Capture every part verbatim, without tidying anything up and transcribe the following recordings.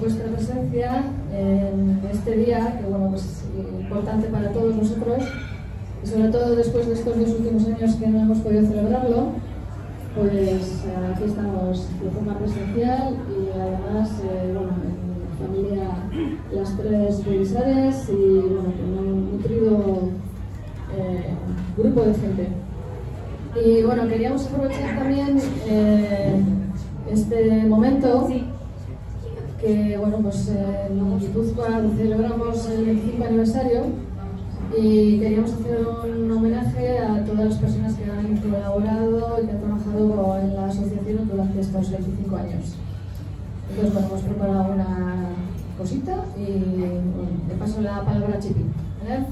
vuestra presencia en este día, que bueno, pues es importante para todos nosotros, y sobre todo después de estos dos últimos años que no hemos podido celebrarlo. Pues aquí estamos de forma presencial y además, eh, bueno, en familia las tres Beguisares y bueno, con un nutrido eh, grupo de gente. Y bueno, queríamos aprovechar también eh, este momento que, bueno, pues eh, en Guipúzcoa celebramos el veinticinco aniversario y queríamos hacer un homenaje a todas las personas que han colaborado y que han trabajado en la asociación durante estos veinticinco años. Entonces, bueno, hemos preparado una cosita y bueno, le paso la palabra a Chipi. ¿Vale?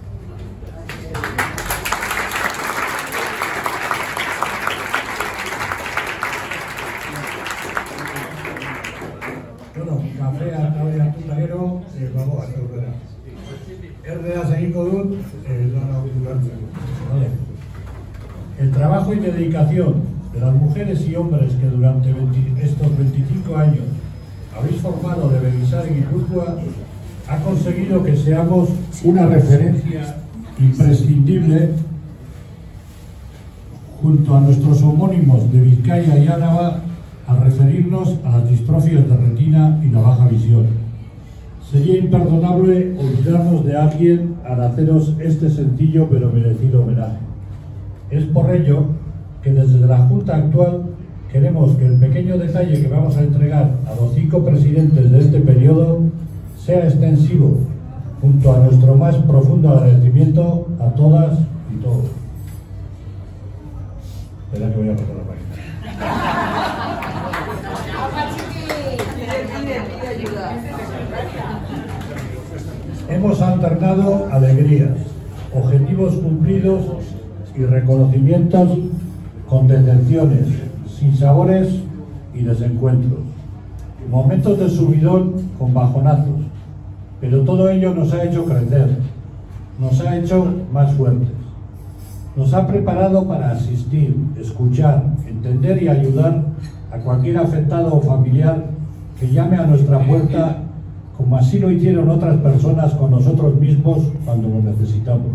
Bueno, café a hartu eh, vamos a aurrera. Erdea segiko dut, eh, lana ulertzen. Vale. El trabajo y dedicación de las mujeres y hombres que durante veinte, estos veinticinco años habéis formado de Beguisar y Guipúzcoa ha conseguido que seamos una referencia imprescindible junto a nuestros homónimos de Vizcaya y Álava al referirnos a las distrofias de retina y la baja visión. Sería imperdonable olvidarnos de alguien al haceros este sencillo pero merecido homenaje. Es por ello que desde la Junta actual queremos que el pequeño detalle que vamos a entregar a los cinco presidentes de este periodo sea extensivo, junto a nuestro más profundo agradecimiento a todas y todos. Espera que voy a pasar la página. Hemos alternado alegrías, objetivos cumplidos y reconocimientos con decepciones, sinsabores y desencuentros. Momentos de subidón con bajonazos, pero todo ello nos ha hecho crecer, nos ha hecho más fuertes. Nos ha preparado para asistir, escuchar, entender y ayudar a cualquier afectado o familiar que llame a nuestra puerta, como así lo hicieron otras personas con nosotros mismos cuando lo necesitamos.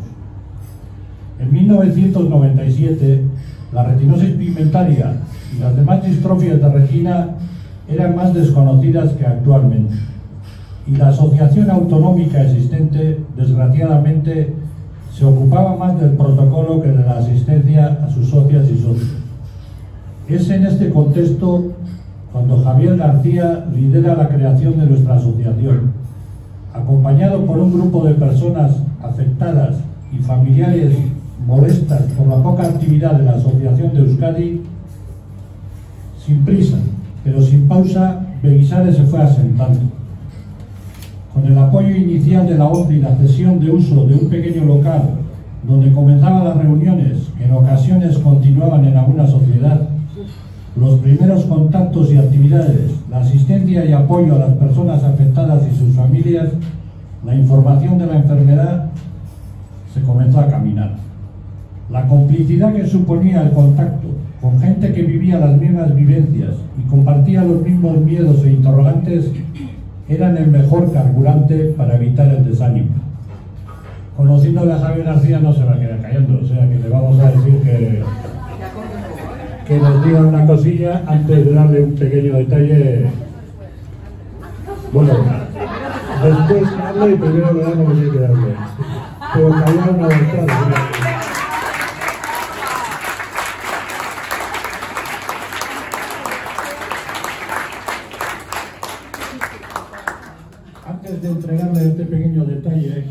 En mil novecientos noventa y siete, la retinosis pigmentaria y las demás distrofias de retina eran más desconocidas que actualmente, y la asociación autonómica existente, desgraciadamente, se ocupaba más del protocolo que de la asistencia a sus socias y socios. Es en este contexto cuando Javier García lidera la creación de nuestra asociación, acompañado por un grupo de personas afectadas y familiares molestas por la poca actividad de la Asociación de Euskadi. Sin prisa, pero sin pausa, Beguisares se fue asentando. Con el apoyo inicial de la O N C E y la cesión de uso de un pequeño local donde comenzaban las reuniones, que en ocasiones continuaban en alguna sociedad, los primeros contactos y actividades, la asistencia y apoyo a las personas afectadas y sus familias, la información de la enfermedad, se comenzó a caminar. La complicidad que suponía el contacto con gente que vivía las mismas vivencias y compartía los mismos miedos e interrogantes eran el mejor carburante para evitar el desánimo. Conociéndole a Javier García no se va a quedar callando, o sea que le vamos a decir que, que nos diga una cosilla antes de darle un pequeño detalle. Bueno, después que hable y primero le damos lo que tiene que darle. Pero callar una ventana. Antes de entregarle este pequeño detalle,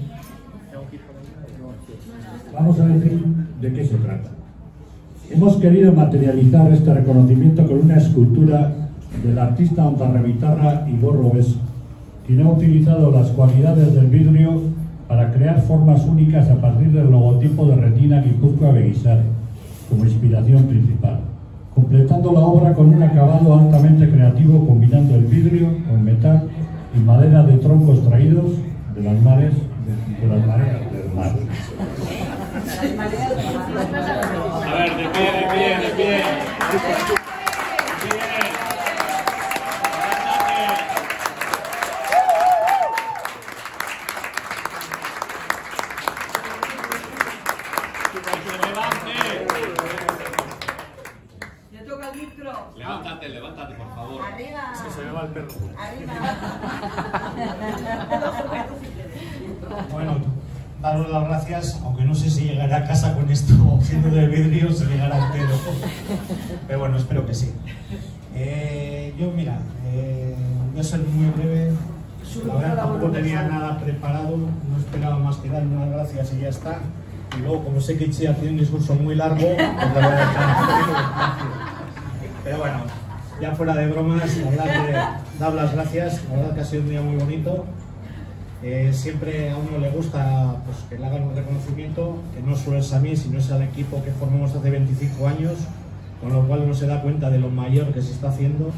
vamos a decir de qué se trata. Hemos querido materializar este reconocimiento con una escultura del artista ondarrebitarra Igor Robes, quien ha utilizado las cualidades del vidrio para crear formas únicas a partir del logotipo de Retina Guipúzcoa Beguisare como inspiración principal, completando la obra con un acabado altamente creativo combinando el vidrio con metal y madera de troncos traídos de las mares de, de las mareas del mar. A ver, de pie, de pie, de pie. Bueno, daros las gracias, aunque no sé si llegaré a casa con esto siendo de vidrio, si llegará entero. Pero bueno, espero que sí. Eh, yo, mira, eh, voy a ser muy breve. La verdad tampoco tenía nada preparado, no esperaba más que dar unas gracias y ya está. Y luego, como sé que Itziar tiene un discurso muy largo, pues la voy a dejar. Pero bueno, ya fuera de bromas, la verdad que dar las gracias, la verdad que ha sido un día muy bonito. Eh, siempre a uno le gusta pues, que le hagan un reconocimiento, que no solo es a mí, sino es al equipo que formamos hace veinticinco años, con lo cual uno se da cuenta de lo mayor que se está haciendo.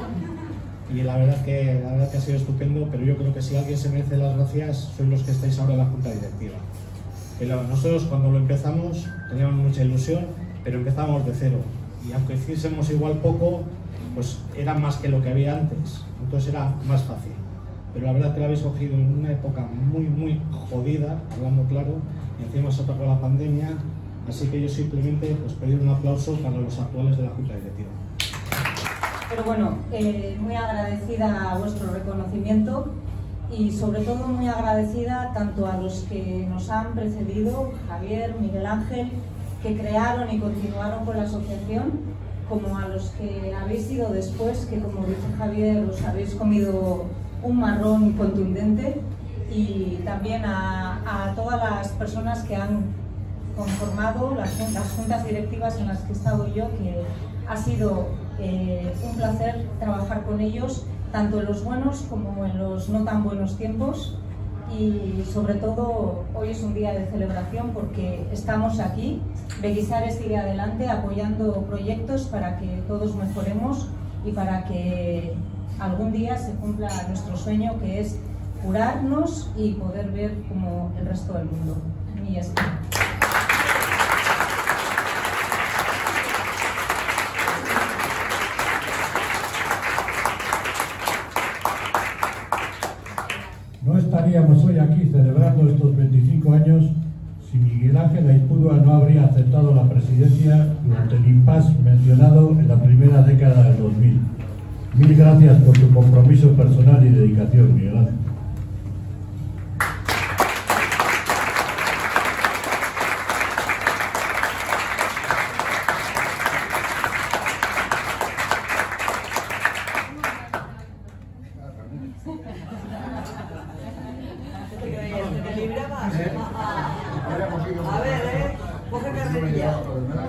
Y la verdad que, la verdad que ha sido estupendo, pero yo creo que si alguien se merece las gracias, son los que estáis ahora en la Junta Directiva. Pero nosotros cuando lo empezamos teníamos mucha ilusión, pero empezamos de cero. Y aunque hiciésemos igual poco, pues era más que lo que había antes, entonces era más fácil. Pero la verdad que lo habéis cogido en una época muy, muy jodida, hablando claro, y encima se tocó la pandemia, así que yo simplemente pues, pedir un aplauso para los actuales de la Junta Directiva. Pero bueno, eh, muy agradecida a vuestro reconocimiento y sobre todo muy agradecida tanto a los que nos han precedido, Javier, Miguel Ángel, que crearon y continuaron con la asociación, como a los que habéis ido después, que como dice Javier, os habéis comido un marrón contundente, y también a, a todas las personas que han conformado las, las juntas directivas en las que he estado yo, que ha sido eh, un placer trabajar con ellos, tanto en los buenos como en los no tan buenos tiempos. Y sobre todo hoy es un día de celebración porque estamos aquí, Beguisare sigue adelante apoyando proyectos para que todos mejoremos y para que algún día se cumpla nuestro sueño, que es curarnos y poder ver como el resto del mundo. Y ya está. No estaríamos hoy aquí celebrando estos veinticinco años si Miguel Ángel Aizpurua no habría aceptado la presidencia durante el impasse mencionado en la primera década del dos mil. Mil gracias por tu compromiso personal y dedicación, Miguel Ángel. A ver, eh, coge carrerilla.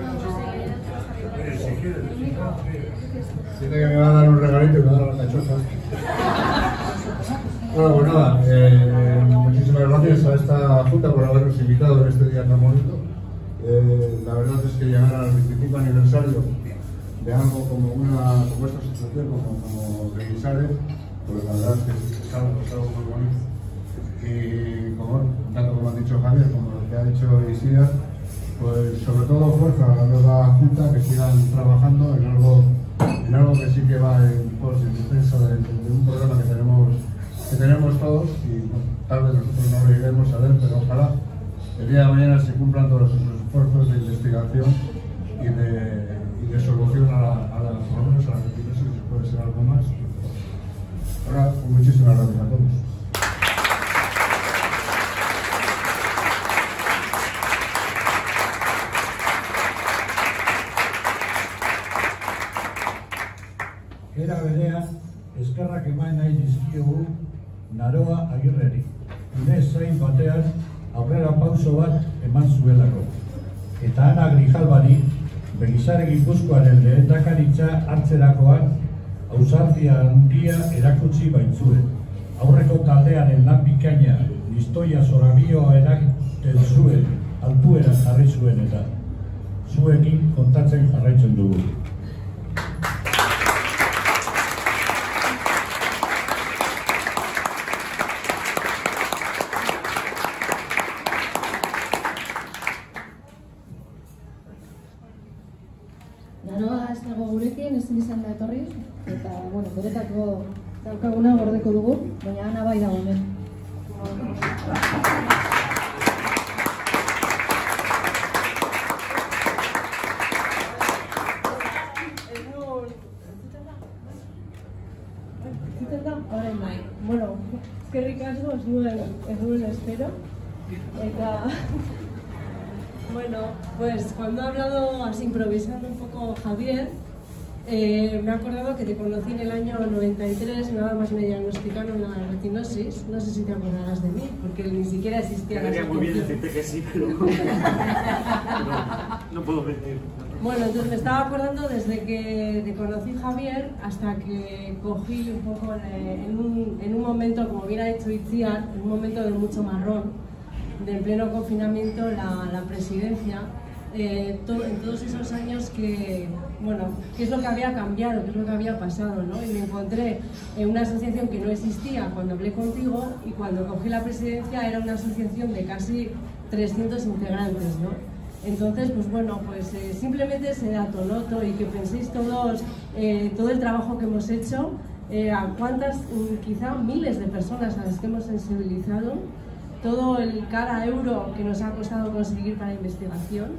Siente que me va a dar un regalito y me va a dar las cachosas. Bueno, pues nada, eh, muchísimas gracias a esta Junta por habernos invitado en este día tan bonito. Eh, la verdad es que llegar al veinticinco aniversario de algo como una como esta asociación, como, como Beguisare, pues la verdad es que es algo, es algo muy bonito. Y como, tanto como ha dicho Javier, como lo que ha dicho Itziar, pues sobre todo fuerza a la nueva Junta, que sigan trabajando en algo, en algo que sí que va en pos en defensa de, de un problema que tenemos, que tenemos todos, y bueno, tal vez nosotros no lo lleguemos a ver, pero ojalá el día de mañana se cumplan todos esos esfuerzos de investigación y de, y de solución a la, a la, por lo menos a la rectificación, si puede ser algo más. Ahora, pues muchísimas gracias a todos. Era berean, eskerrak eman nahi dizkiogu Naroa Agirreri. Inez zain batean aurrera pauso bat eman zuelako. Eta Ana Grijalbari, Beguisare Gipuzkoaren lehendakaritza hartzerakoan ausardia handia erakutsi baitzuen. Aurreko taldearen lan bikaina, listoia zorabioa eragiten zuen, altuera jarri zuen eta zuekin kontatzen jarraitzen dugu. Naroa ez dago gurekin, ezin izan da etorri, eta, bueno, beretako daukaguna gordeko dugu, baina Ana bai dago hemen. orain bai. Bueno, eskerrik asko, ez nuen, ez nuen espero. Eta, bueno, pues cuando ha hablado así improvisando un poco Javier, eh, me he acordado que te conocí en el año noventa y tres, nada más me diagnosticaron la retinosis. No sé si te acordarás de mí, porque ni siquiera existía la asociación. Muy bien decirte que sí, pero no, no puedo mentir. Bueno, entonces me estaba acordando desde que te conocí, Javier, hasta que cogí un poco en un, en un momento, como bien ha dicho Itziar, en un momento de mucho marrón, de pleno confinamiento, la, la presidencia, eh, to, en todos esos años que, bueno, qué es lo que había cambiado, qué es lo que había pasado, ¿no? Y me encontré en una asociación que no existía cuando hablé contigo, y cuando cogí la presidencia era una asociación de casi trescientos integrantes, ¿no? Entonces, pues bueno, pues eh, simplemente ese dato, ¿no? Y que penséis todos, eh, todo el trabajo que hemos hecho, eh, a cuántas, quizá miles de personas a las que hemos sensibilizado, todo el cada euro que nos ha costado conseguir para investigación,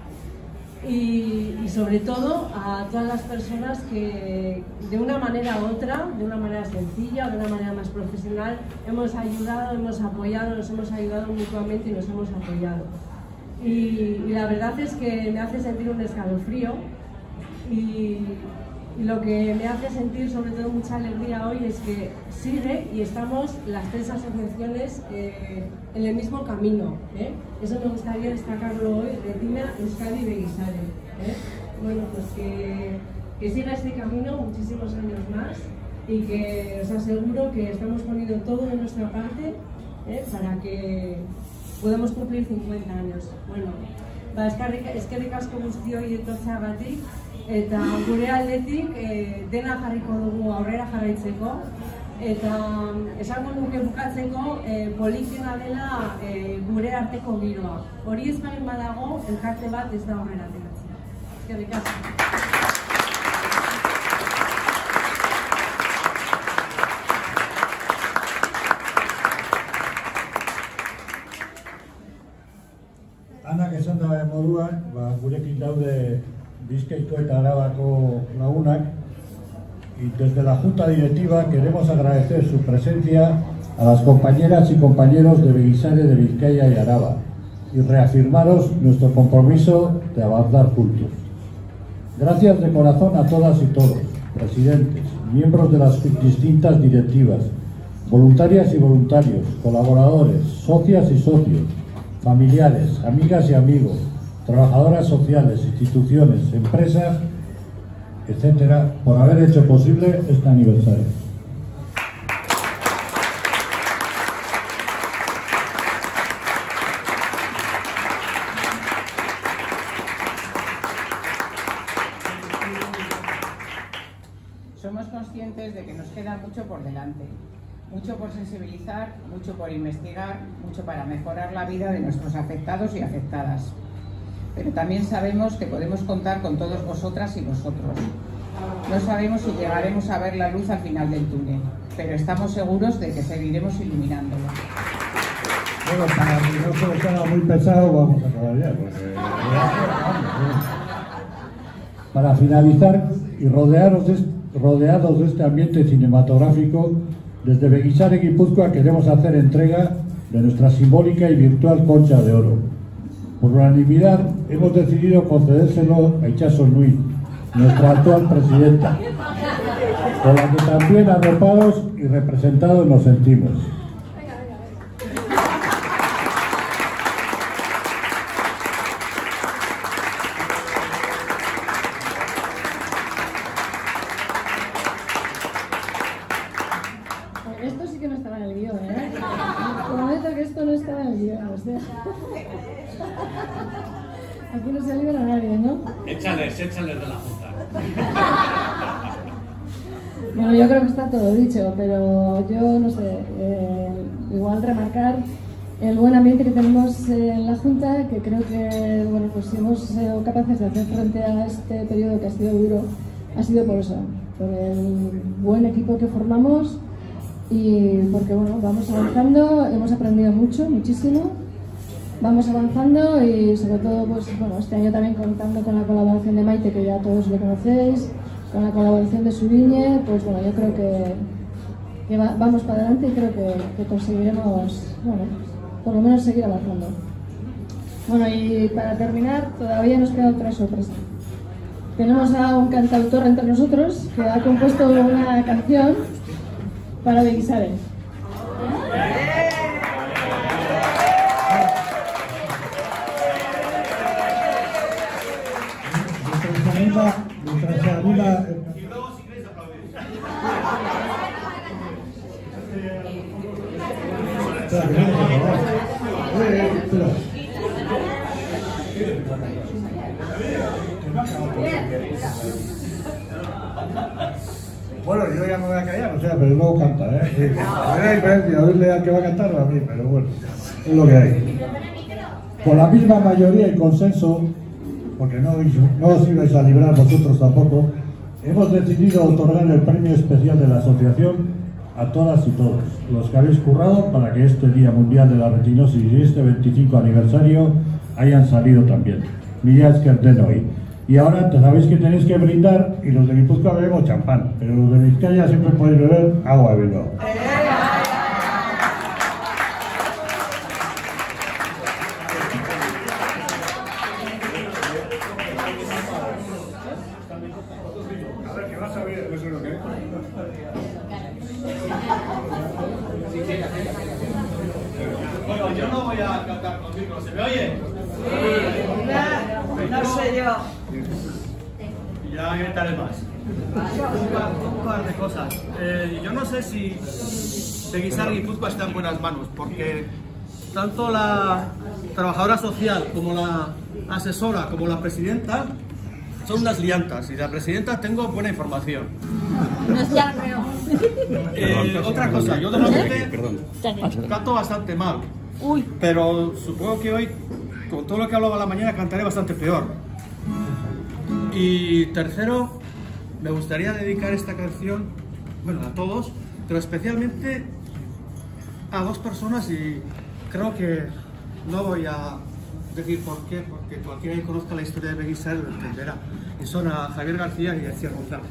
y, y sobre todo a todas las personas que de una manera u otra, de una manera sencilla o de una manera más profesional, hemos ayudado, hemos apoyado, nos hemos ayudado mutuamente y nos hemos apoyado. Y, y la verdad es que me hace sentir un escalofrío, y, y lo que me hace sentir sobre todo mucha alegría hoy es que sigue y estamos las tres asociaciones eh, en el mismo camino, ¿eh? Eso me gustaría destacarlo hoy, Retina, Euskadi y Beguisare, ¿eh? Bueno, pues que, que siga este camino muchísimos años más, y que os aseguro que estamos poniendo todo de nuestra parte, ¿eh? Para que podemos cumplir cincuenta años. Bueno, ba, eskerrik asko guztioi etortzeagatik, eta gure aldetik eh, dena jarriko dugu aurrera jarraitzeko, eta esango nuke bukatzeko eh, politena dela eh, gure arteko giroa. Hori ez baldin badago, elkarte bat ez da aurrera ateratzea. Eskerrik asko. Anak esan da moduan, ba, gurekin daude Bizkaiko eta Arabako lagunak, y desde la Junta Directiva queremos agradecer su presencia a las compañeras y compañeros de Beguisare, de Vizcaya y Araba, y reafirmaros nuestro compromiso de avanzar juntos. Gracias de corazón a todas y todos, presidentes, miembros de las distintas directivas, voluntarias y voluntarios, colaboradores, socias y socios, familiares, amigas y amigos, trabajadoras sociales, instituciones, empresas, etcétera, por haber hecho posible este aniversario. Somos conscientes de que nos queda mucho por delante. Mucho por sensibilizar, mucho por investigar, mucho para mejorar la vida de nuestros afectados y afectadas. Pero también sabemos que podemos contar con todos vosotras y vosotros. No sabemos si llegaremos a ver la luz al final del túnel, pero estamos seguros de que seguiremos iluminándolo. Bueno, para que no se os haga muy pesado, vamos a acabar ya, porque... Para finalizar, y rodeados de, rodeados de este ambiente cinematográfico, desde Beguisare, Guipúzcoa, queremos hacer entrega de nuestra simbólica y virtual concha de oro. Por unanimidad hemos decidido concedérselo a Itxaso Nui, nuestra actual presidenta, con la que también arropados y representados nos sentimos. Esto sí que no estaba en el guión, ¿eh? Prometo que esto no estaba en el guión, o sea... Aquí no se libra a nadie, ¿no? Échales, échales de la Junta. Bueno, yo creo que está todo dicho, pero yo no sé, eh, igual remarcar el buen ambiente que tenemos en la Junta, que creo que, bueno, pues si hemos sido capaces de hacer frente a este periodo que ha sido duro, ha sido por eso, por el buen equipo que formamos y porque, bueno, vamos avanzando, hemos aprendido mucho, muchísimo. Vamos avanzando y sobre todo, pues bueno, este año también contando con la colaboración de Maite, que ya todos le conocéis, con la colaboración de Subiñe, pues bueno, yo creo que, que va, vamos para adelante y creo que, que conseguiremos, bueno, por lo menos seguir avanzando. Bueno, y para terminar, todavía nos queda otra sorpresa. Tenemos a un cantautor entre nosotros que ha compuesto una canción para Beguisare. Mientras se anula... Y luego si queréis aplaudir. Espera, que no, por favor. Eh, eh, espera. Bueno, yo ya me voy a callar, o sea, pero luego canta, ¿eh? Hay diferencia, oírle al que va a cantar o a mí, pero bueno, es lo que hay. Con la misma mayoría y consenso, porque no, no os ibais a librar vosotros tampoco, hemos decidido otorgar el premio especial de la asociación a todas y todos los que habéis currado para que este Día Mundial de la Retinosis y este veinticinco aniversario hayan salido también. Mila esker denoi. Y ahora sabéis que tenéis que brindar, y los de Guipúzcoa bebemos champán, pero los de Vizcaya siempre podéis beber agua de Bilbao. A ver, que vas a ver, no sé lo que es. Bueno, yo no voy a cantar contigo, ¿se me oye? No sé yo. Y ya gritaré más. Un par de cosas. Eh, yo no sé si Beguisare Guipúzcoa está en buenas manos, porque tanto la trabajadora social como la asesora como la presidenta son unas liantas, y de la presidenta tengo buena información. Eh, otra cosa, yo normalmente canto bastante mal, pero supongo que hoy, con todo lo que hablaba a la mañana, cantaré bastante peor. Y tercero, me gustaría dedicar esta canción, bueno, a todos, pero especialmente a dos personas, y creo que no voy a decir por qué, porque cualquiera que conozca la historia de Beguisare lo entenderá. Y son a Javier García y García González.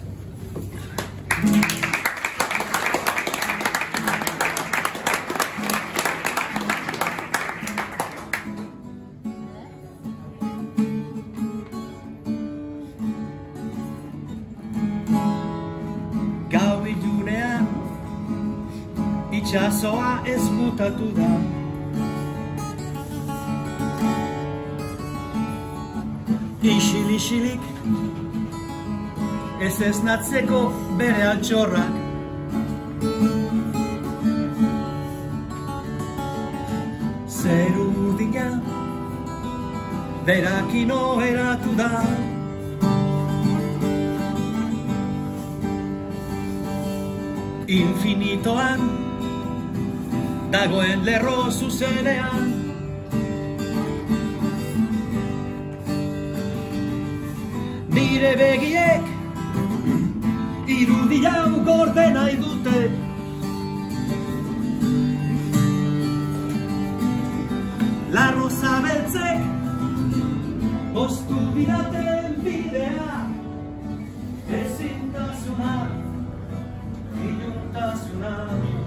Gau ilunean itxasoa ezkutatu da. Isil-isilik ez esnatzeko bere altxorrak. Zeru urdina berakino eratu da. Infinitoan dagoen lerro zuzenean. Nire begiek irudi hau gorde nahi dute. Larro zabeltzek postu bidaten bidea. Ezintasuna, iluntasuna.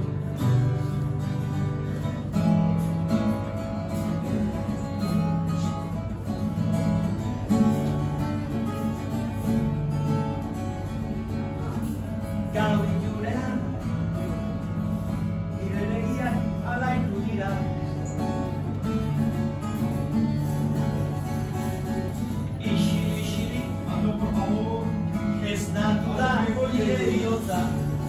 Gau ilunean, nire begiak alaitu dira. Isil-isilik, ez datu da nire bihotza.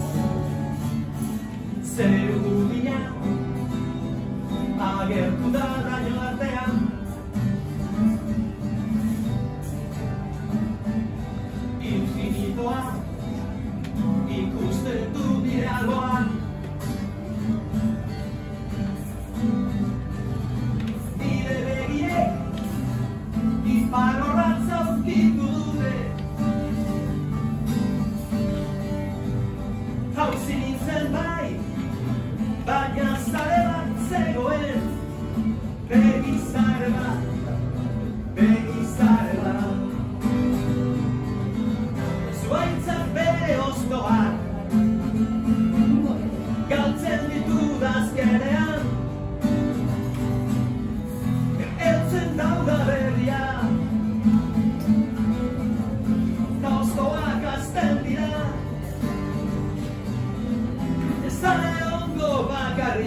Zeru urdina agertu da raio artean. Infinitoa ikusten du nire alboan. Nire begiek ipar horratza aurkitu dute. Jauzi nintzen bai, baina zare bat zegoen. Beguisare bat, Beguisare bat. Zuaitzak bere oztoak,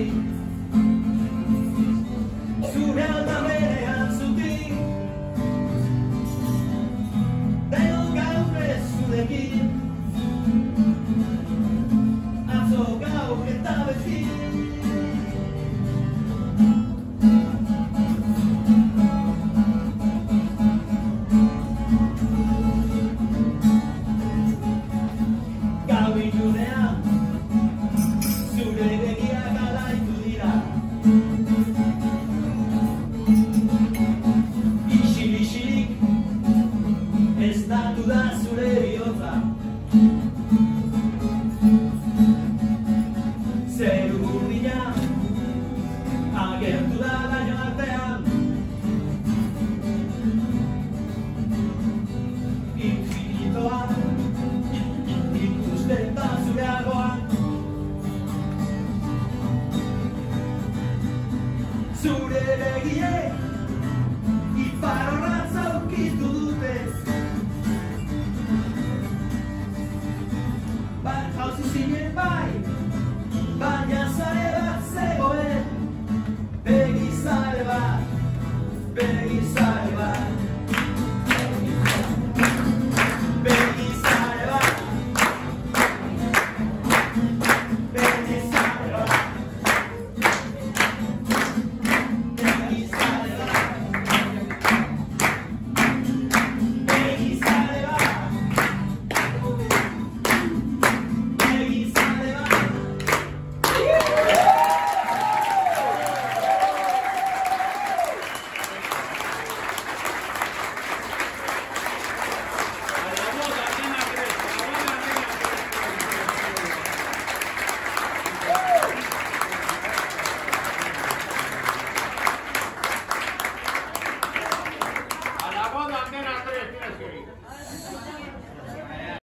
zure aldaberean zutik, denok gaur ez zurekin, atzo gaur eta beti. Gau ilunean, zure begiak alaitu dira, isil-isilik ez datu da zure bihotza. Zeru urdina agertu da baino artean, infinitoa ikusten da zure alboan. Zure begiek ipar